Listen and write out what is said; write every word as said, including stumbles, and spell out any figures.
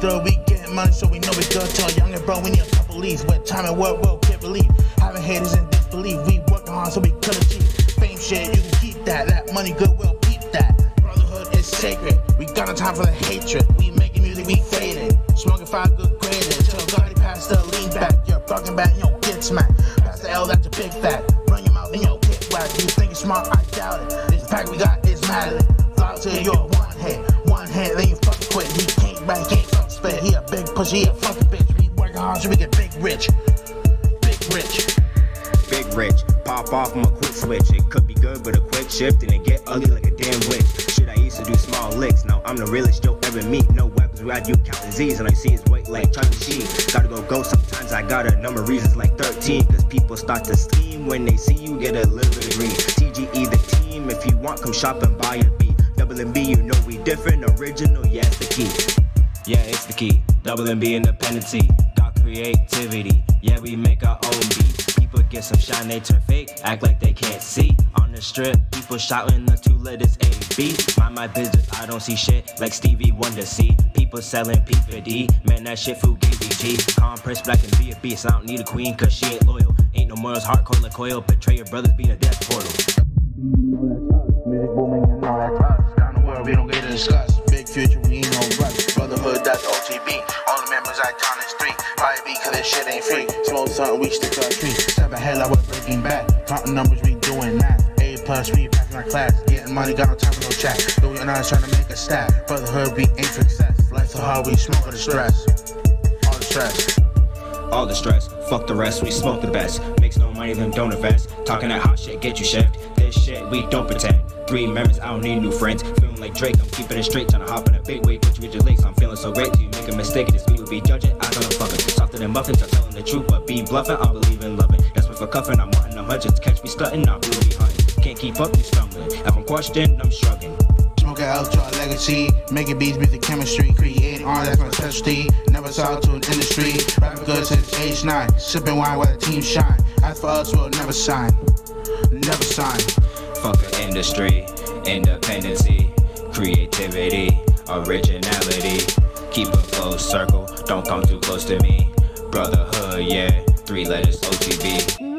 still we getting money, so we know we good. Tell young and bro, we need a couple leads. With time and work, we'll get relief. Having haters in disbelief, we working hard so we could achieve. Fame shit, you can keep that. That money good, we'll keep that. Brotherhood is sacred. We got no time for the hatred. We making music, we faded. Smoking five good graded. Till God pass the lean back. You're bugging back, you don't get smacked. Pass the L, that's a big fact. Run your mouth and you'll get whacked. You think it's smart, I doubt it. This pack we got is mad at it. Fly to your one hit. One hit, then you fucking quit. He can't back, can't fuck spit. He a big push, he a fucking bitch. We working hard so we get big rich. Big rich. Big rich. Pop off, I'm a quick switch. It could be good, but a quick shift and it get ugly like a damn witch. Shit, I used to do small licks. Now I'm the realest you'll ever meet. No weapons, we got you counting Z's and I see his weight like Charlie Sheen. Gotta go go sometimes. I got a number of reasons like thirteen. Cause people start to scheme when they see you get a little bit of green. T G E the team. If you want, come shop and buy a beat. Double M B, you know we different. Original, yeah, it's the key. Yeah, it's the key. Double M B independency. Got creativity. Yeah, we make our own beat. People get some shine, they turn fake, act like they can't see. On the strip, people shouting the two letters A B. Mind my business, I don't see shit like Stevie Wonder see. People selling P fifty, man, that shit food gave me G. Compress black and be a beast, I don't need a queen cause she ain't loyal. Ain't no morals, hardcore like coil, betray your brothers being a death portal. Music booming, you know that's us. Down the world, we don't get to discuss. Big future, we ain't no rush. Brotherhood, that's O T B. All the members I count is three. Probably be cause this shit ain't free. Smoke something, we stick to our tree. Step ahead like we're breaking back. Counting numbers, we doing that. A plus, we passing our class. Getting money, got no time for no chat. Though we are not trying to make a stat. Brotherhood, we aim for success. Life so hard, we smoke the stress. All the stress. All the stress, fuck the rest, we smoke the best. Makes no money, then don't invest. Talking that hot shit, get you chefed. This shit, we don't pretend. Three members, I don't need new friends. Feeling like Drake, I'm keeping it straight. Trying to hop in a big wave, put you with your legs. I'm feeling so great, you make a mistake, and this we will be judging. I don't fuck it. Softer than muffins, I'm telling the truth, but be bluffing, I believe in loving. That's what for cuffing, I'm wanting them hundreds. Catch me stunting, I will be hunting. Can't keep up, you stumbling. If I'm questioned, I'm shrugging. Smoking out to our legacy, making beats, music, chemistry, creating art, that's my specialty. Never saw to an industry, rapping good since age nine, sipping wine while the team shine. As for us, we'll never sign, never sign. Fuck the industry, independency, creativity, originality. Keep a close circle, don't come too close to me. Brotherhood, yeah, three letters O T B.